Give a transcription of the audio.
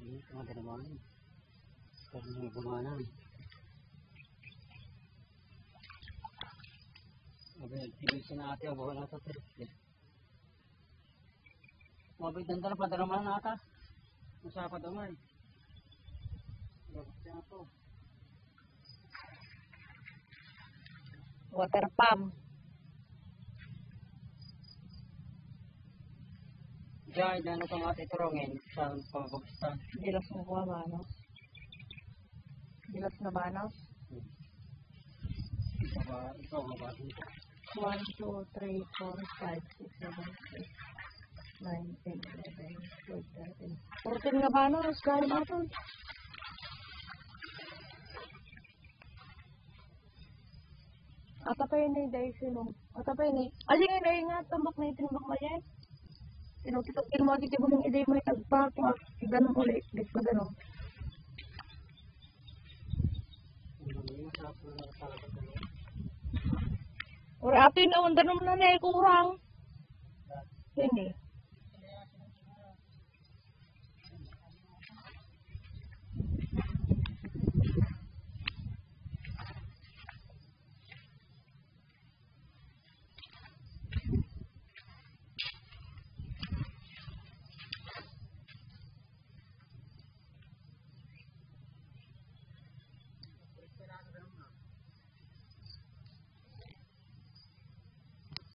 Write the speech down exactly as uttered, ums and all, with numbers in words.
Ada naman. Karena gumana. Abe, tinis na ate ako na sa trip. Mabit nandang padala man ata. Masapa damay. Bakit ako? Water pump. Diyan, ano kang ate turungin sa pagbagstan. Dilas na kuha ba, no? Dilas na ba, no? Ito ba, ito ba? one, two, three, four, five, six, seven, eight, nine, ten, eleven, twelve, thirteen. fourteen nga ba, no? Skari ba ito? Ata pa yun eh, dahil sino? Ata pa yun eh. Alin nga dahil nga, tambak na yung tinambak mo yan. Tinukitok-kin mo, agad mo ng iday mo itagpapa. Ganun ulit, di pa ganun. Ora atin na, wanda naman na na kurang. Ini.